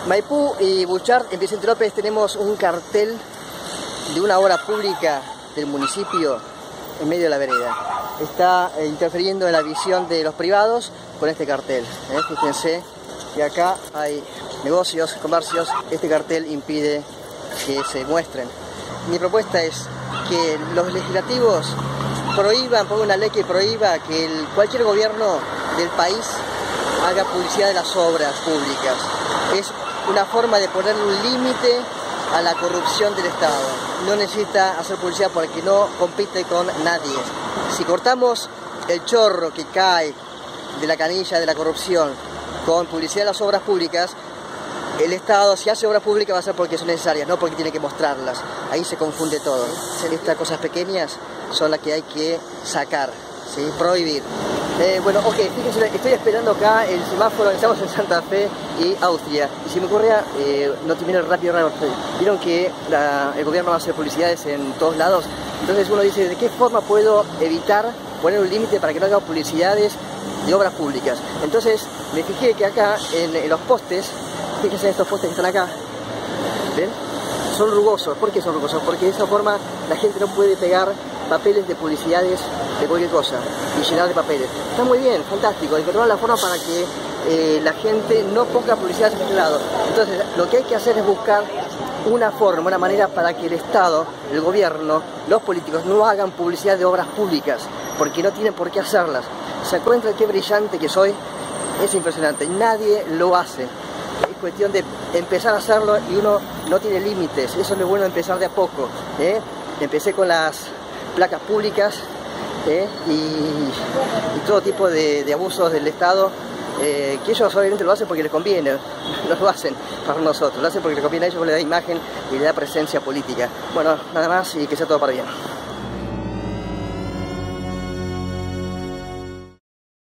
Maipú y Buchart, en Vicente López, tenemos un cartel de una obra pública del municipio en medio de la vereda. Está interfiriendo en la visión de los privados con este cartel. Fíjense que acá hay negocios, comercios. Este cartel impide que se muestren. Mi propuesta es que los legislativos prohíban, pongan una ley que prohíba que cualquier gobierno del país haga publicidad de las obras públicas. Es una forma de ponerle un límite a la corrupción del Estado. No necesita hacer publicidad porque no compite con nadie. Si cortamos el chorro que cae de la canilla de la corrupción con publicidad de las obras públicas, el Estado, si hace obras públicas, va a ser porque son necesarias, no porque tiene que mostrarlas. Ahí se confunde todo. Estas cosas pequeñas son las que hay que sacar, ¿sí? Prohibir. Bueno, ok, fíjense, estoy esperando acá el semáforo, estamos en Santa Fe y Austria. Y si me ocurría, no termino rápido, vieron que el gobierno va a hacer publicidades en todos lados. Entonces uno dice, ¿de qué forma puedo evitar poner un límite para que no haga publicidades de obras públicas? Entonces me fijé que acá en los postes, fíjense en estos postes que están acá, ¿ven? Son rugosos. ¿Por qué son rugosos? Porque de esa forma la gente no puede pegar papeles de publicidades de cualquier cosa y llenar de papeles. Está muy bien, fantástico. Encontraron la forma para que la gente no ponga publicidades en este lado. Entonces lo que hay que hacer es buscar una forma, una manera para que el Estado, el gobierno, los políticos no hagan publicidad de obras públicas, porque no tienen por qué hacerlas. ¿Se encuentran qué brillante que soy? Es impresionante, nadie lo hace. Es cuestión de empezar a hacerlo y uno no tiene límites. Eso es lo bueno de empezar de a poco. Empecé con las placas públicas y todo tipo de abusos del Estado, que ellos obviamente lo hacen porque les conviene, no lo hacen para nosotros, lo hacen porque les conviene a ellos, les da imagen y les da presencia política. Bueno, nada más y que sea todo para bien.